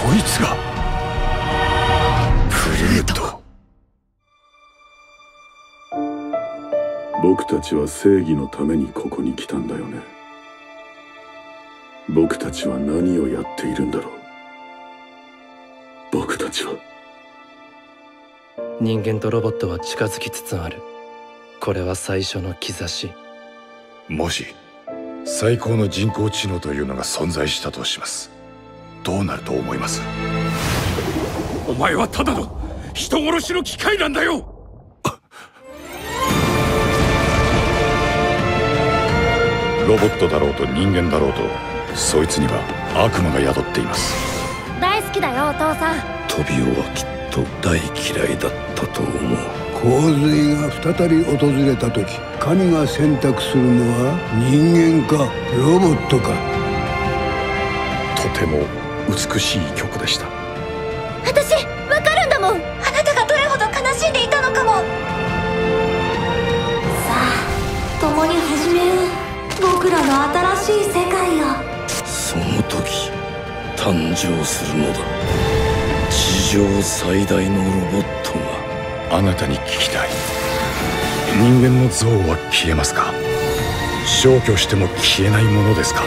こいつがプルート。 僕たちは正義のためにここに来たんだよね。僕たちは何をやっているんだろう。僕たちは。 人間とロボットは近づきつつある。これは最初の兆し。 もし最高の人工知能というのが存在したとします。どうなると思います？ お前はただの人殺しの機械なんだよ。 ロボットだろうと人間だろうと、そいつには悪魔が宿っています。 大好きだよお父さん。 トビオはきっと大嫌いだったと思う。 洪水が再び訪れた時、神が選択するのは人間かロボットか。 とても美しい曲でした。 私わかるんだもん。あなたがどれほど悲しんでいたのかも。さあ共に始めよう、僕らの新しい世界を。 その時誕生するのだ、地上最大のロボットが。 あなたに聞きたい。人間の像は消えますか？消去しても消えないものですか？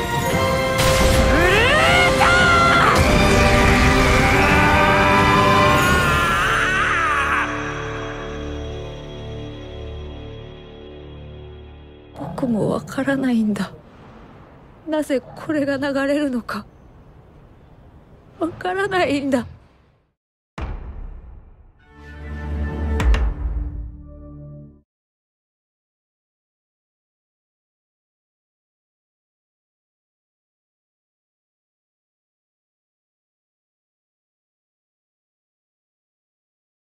僕もわからないんだ。なぜこれが流れるのかわからないんだ。